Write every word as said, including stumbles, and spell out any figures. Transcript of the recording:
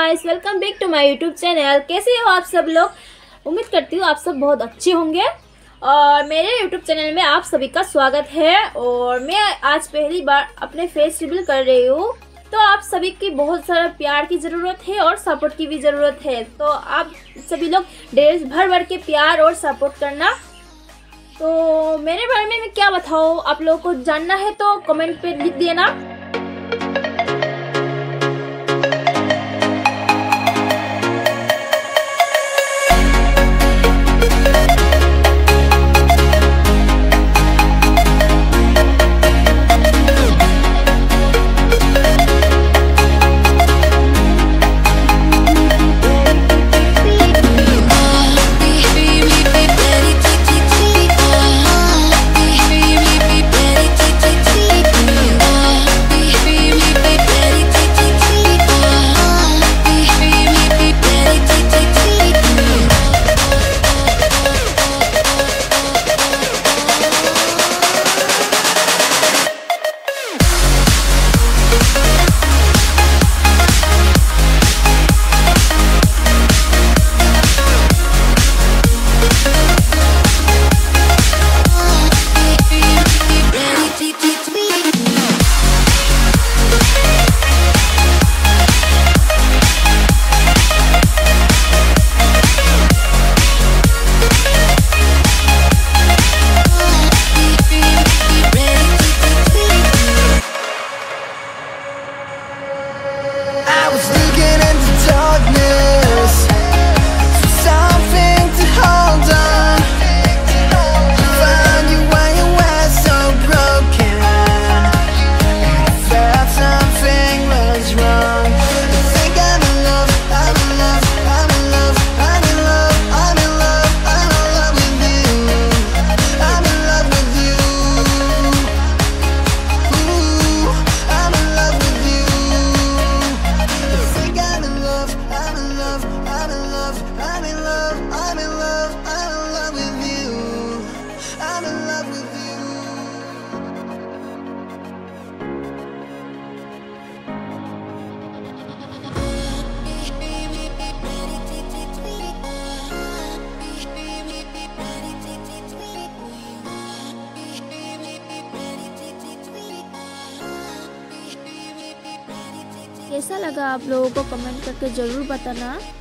Guys, welcome back to my YouTube channel. कैसे हो आप सब लोग? उम्मीद करती हूँ आप सब बहुत अच्छे होंगे और मेरे यूट्यूब चैनल में आप सभी का स्वागत है। और मैं आज पहली बार अपने फेस रिवील कर रही हूँ, तो आप सभी की बहुत सारा प्यार की ज़रूरत है और सपोर्ट की भी ज़रूरत है। तो आप सभी लोग ढेर भर भर के प्यार और सपोर्ट करना। तो मेरे बारे में मैं क्या बताऊँ, आप लोगों को जानना है तो कमेंट पे लिख देना। I was looking into darkness for something to hold on. Found you when you were so broken. I felt something was wrong. I think I'm in love, I'm in love, I'm in love, I'm in love, I'm in love, I'm in love with you. I'm in love with you. Ooh, I'm in love with you. I think I'm in love, I'm in love, I'm in love, I'm in love, I'm in love, I'm in love with you. I'm in love with you. कैसा लगा आप लोगों को comment करके ज़रूर बताना।